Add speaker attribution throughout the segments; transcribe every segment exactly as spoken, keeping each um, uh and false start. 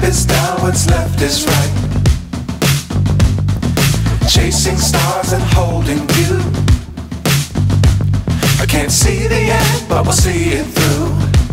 Speaker 1: is down, what's left is right. Chasing stars and holding you. I can't see the end, but we'll see it through.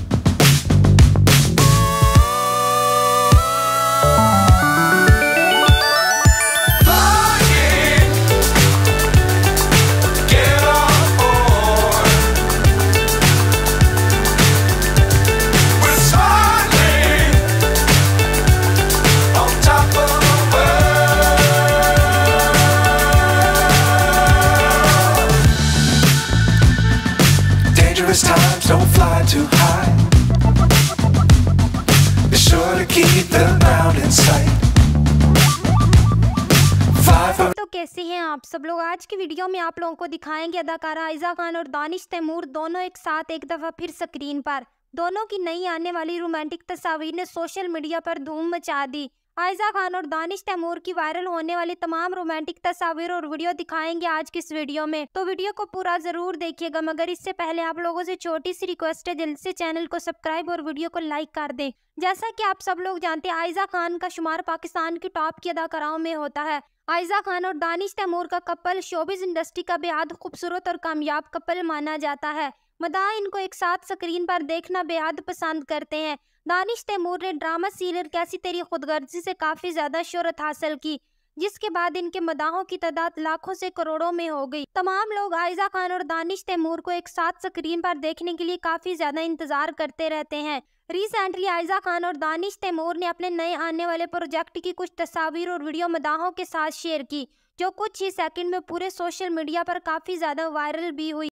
Speaker 1: Dangerous times, don't fly too high. Be sure to keep the ground in sight. Fly for...
Speaker 2: तो कैसे हैं आप सब लोग। आज की video में आप लोगों को दिखाएंगे अदाकारा आयजा खान और दानिश तैमूर दोनों एक साथ एक दफ़ा फिर स्क्रीन पर। दोनों की नई आने वाली रोमांटिक तस्वीर ने सोशल मीडिया पर धूम मचा दी। आयजा खान और दानिश तैमूर की वायरल होने वाली तमाम रोमांटिक तस्वीर और वीडियो दिखाएंगे आज की इस वीडियो में, तो वीडियो को पूरा जरूर देखिएगा। मगर इससे पहले आप लोगों से छोटी सी रिक्वेस्ट है, जल्द से चैनल को सब्सक्राइब और वीडियो को लाइक कर दें। जैसा कि आप सब लोग जानते हैं, आयजा खान का शुमार पाकिस्तान की टॉप की अदाकाराओं में होता है। आयजा खान और दानिश तैमूर का कपल शोबिज़ इंडस्ट्री का बेहद खूबसूरत और कामयाब कपल माना जाता है। मदाह इनको एक साथ स्क्रीन पर देखना बेहद पसंद करते हैं। दानिश तैमूर ने ड्रामा सीरियल कैसी तेरी खुदगर्जी से काफी ज्यादा शोहरत हासिल की, जिसके बाद इनके मदाहों की तादाद लाखों से करोड़ों में हो गई। तमाम लोग आयजा खान और दानिश तैमूर को एक साथ स्क्रीन पर देखने के लिए काफी ज्यादा इंतजार करते रहते हैं। रिसेंटली आयजा खान और दानिश तैमूर ने अपने नए आने वाले प्रोजेक्ट की कुछ तस्वीर और वीडियो मदाहों के साथ शेयर की, जो कुछ ही सेकंड में पूरे सोशल मीडिया पर काफी ज्यादा वायरल भी हुई।